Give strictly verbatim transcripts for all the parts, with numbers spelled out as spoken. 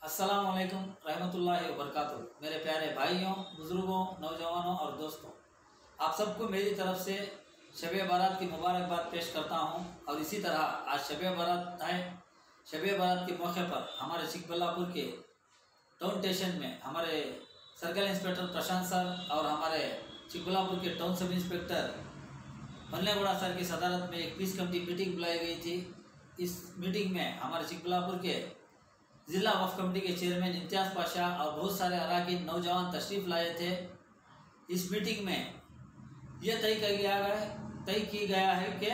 अस्सलाम वालेकुम रहमतुल्लाहि व बरकातुहू। मेरे प्यारे भाइयों, बुज़ुर्गों, नौजवानों और दोस्तों, आप सबको मेरी तरफ से शब बारात की मुबारकबाद पेश करता हूं। और इसी तरह आज शब बारात है। शब बारात के मौके पर हमारे चिकबल्लापुर के टाउन स्टेशन में हमारे सर्कल इंस्पेक्टर प्रशांत सर और हमारे चिकबल्लापुर के टाउन सब इंस्पेक्टर मल्लेगौड़ा सर की सदारत में एक पीस कमेटी मीटिंग बुलाई गई थी। इस मीटिंग में हमारे चिकबल्लापुर के जिला वक्फ कमेटी के चेयरमैन इम्तियाज़ पाशा और बहुत सारे अराकीन नौजवान तशरीफ़ लाए थे। इस मीटिंग में यह तय किया गया है तय की गया है कि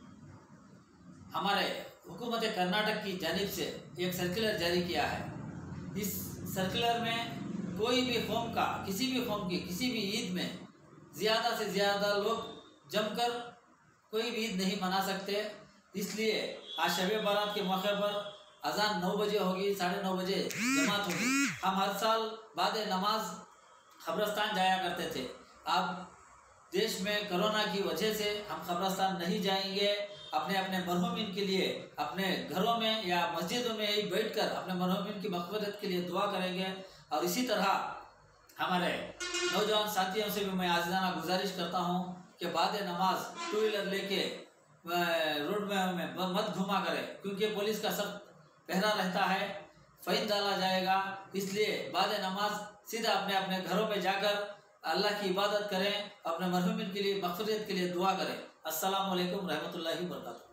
हमारे हुकूमत कर्नाटक की जानिब से एक सर्कुलर जारी किया है। इस सर्कुलर में कोई भी कौम का किसी भी कौम की किसी भी ईद में ज़्यादा से ज़्यादा लोग जमकर कोई भी ईद नहीं मना सकते। इसलिए आज शब बारात के मौके पर अजान नौ बजे होगी, साढ़े नौ बजे जमात होगी। हम हर साल बाद नमाज कब्रस्तान जाया करते थे। अब देश में कोरोना की वजह से हम कब्रस्तान नहीं जाएंगे। अपने अपने मरहूमिन के लिए अपने घरों में या मस्जिदों में ही बैठकर अपने मरहूमिन की मग़फ़िरत के लिए दुआ करेंगे। और इसी तरह हमारे नौजवान साथियों से भी मैं आज़ाना गुजारिश करता हूँ कि बाद नमाज टू व्हीलर लेके रोड में मत घुमा करें, क्योंकि पुलिस का सब पहरा रहता है, फ़ाइन डाला जाएगा। इसलिए बाद नमाज सीधा अपने अपने घरों में जाकर अल्लाह की इबादत करें, अपने मरहूमिन के लिए मग़फ़िरत के लिए दुआ करें। अस्सलामु अलैकुम रहमतुल्लाहि व बरकातुहू।